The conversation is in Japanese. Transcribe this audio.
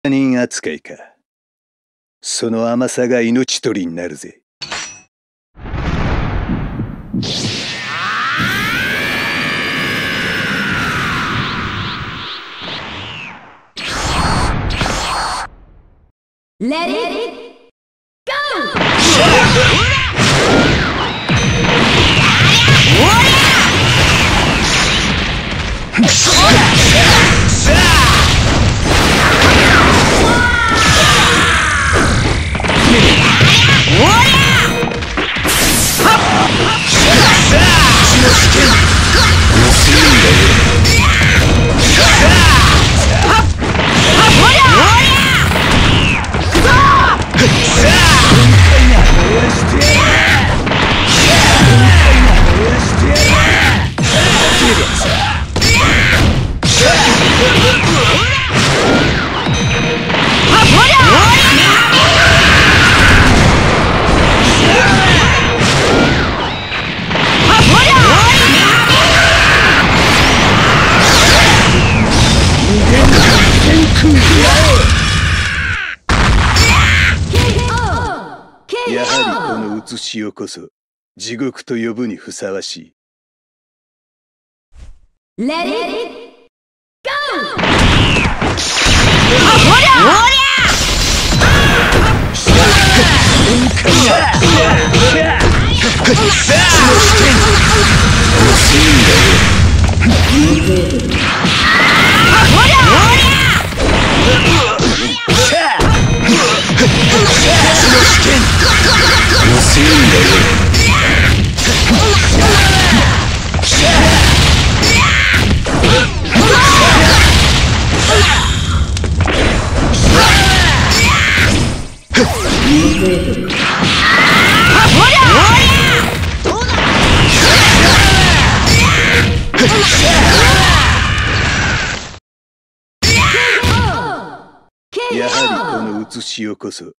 人扱いか。その甘さが命取りになるぜ。 Let it go!やはりこの写しをこそ地獄と呼ぶにふさわしい。Let it go! やはりこの写しをこそ